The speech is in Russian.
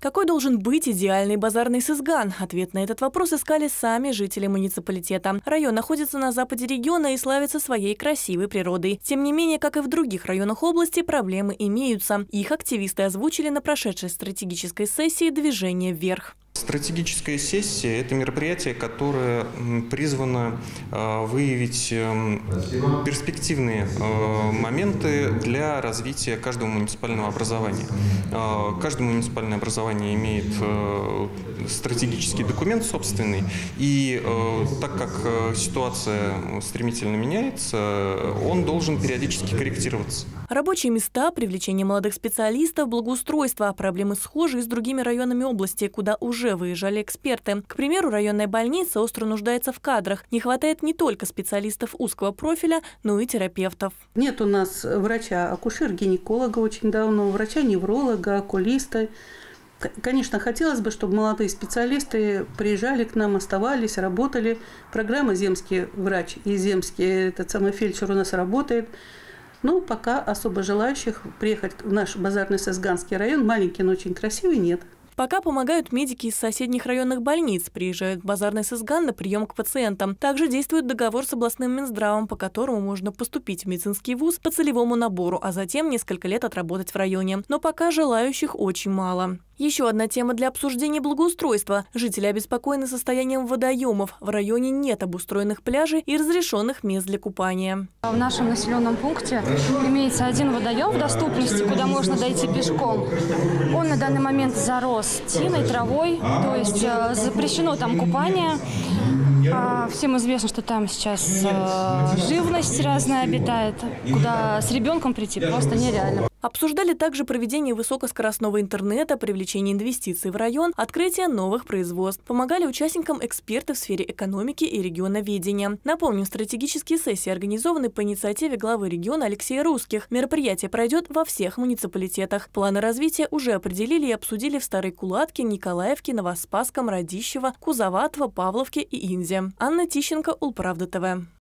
Какой должен быть идеальный базарный сызган? Ответ на этот вопрос искали сами жители муниципалитета. Район находится на западе региона и славится своей красивой природой. Тем не менее, как и в других районах области, проблемы имеются. Их активисты озвучили на прошедшей стратегической сессии «Движение вверх». Стратегическая сессия – это мероприятие, которое призвано выявить перспективные моменты для развития каждого муниципального образования. Каждое муниципальное образование имеет стратегический документ собственный, и так как ситуация стремительно меняется, он должен периодически корректироваться. Рабочие места, привлечение молодых специалистов, благоустройство – проблемы схожие с другими районами области, куда уже выезжали эксперты. К примеру, районная больница остро нуждается в кадрах. Не хватает не только специалистов узкого профиля, но и терапевтов. Нет у нас врача-акушер-гинеколога очень давно, врача-невролога, окулиста. Конечно, хотелось бы, чтобы молодые специалисты приезжали к нам, оставались, работали. Программа «Земский врач» и «Земский фельдшер» у нас работает. Но пока особо желающих приехать в наш базарный Сызганский район, маленький, но очень красивый, нет. Пока помогают медики из соседних районных больниц, приезжают в базарный Сызган на прием к пациентам. Также действует договор с областным Минздравом, по которому можно поступить в медицинский вуз по целевому набору, а затем несколько лет отработать в районе. Но пока желающих очень мало. Еще одна тема для обсуждения – благоустройства. Жители обеспокоены состоянием водоемов. В районе нет обустроенных пляжей и разрешенных мест для купания. В нашем населенном пункте имеется один водоем в доступности, куда можно дойти пешком. Он на данный момент зарос тиной, травой, то есть запрещено там купание. Всем известно, что там сейчас живность разная обитает, куда с ребенком прийти просто нереально. Обсуждали также проведение высокоскоростного интернета, привлечение инвестиций в район, открытие новых производств. Помогали участникам эксперты в сфере экономики и регионоведения. Напомним, стратегические сессии организованы по инициативе главы региона Алексея Русских. Мероприятие пройдет во всех муниципалитетах. Планы развития уже определили и обсудили в Старой Кулатке, Николаевке, Новоспасском, Радищево, Кузоватово, Павловке и Инзе. Анна Тищенко, Улправда ТВ.